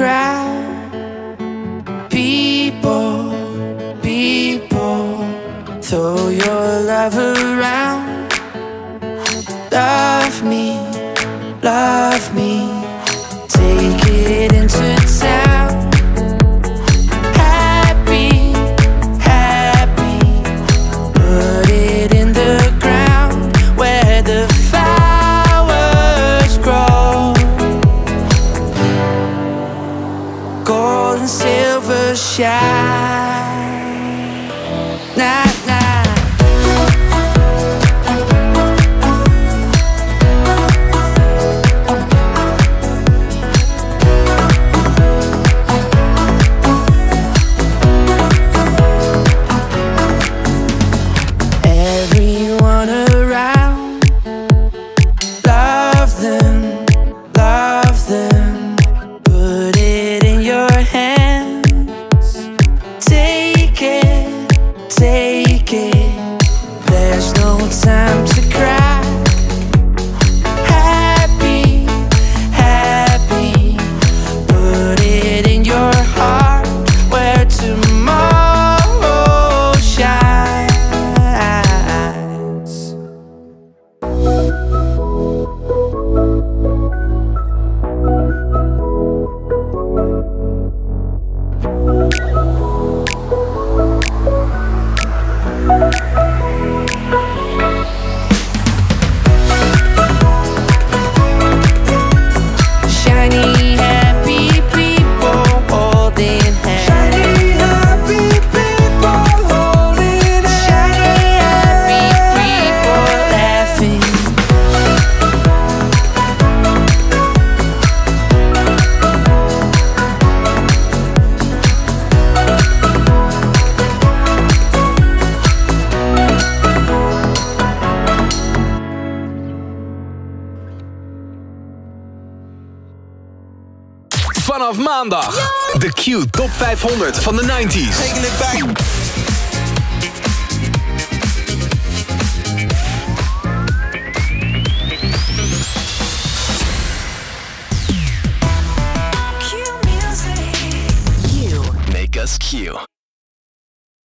crowd. People, people, throw your love around. Love me, love me, take it into town. Happy, happy, put it in the ground where the flowers grow. Gold and silver shine. Nah, nah. Everyone around, love them, love them. Put it in your hands. Take it, take it. There's no time to cry. Happy, happy. Put it in your heart where tomorrow shines. Shiny, happy people holding hands. Shiny, happy people holding hands. Shiny, happy people laughing. Vanaf maandag de Q Top 500 van de 90s. Taking it back. Make us Q.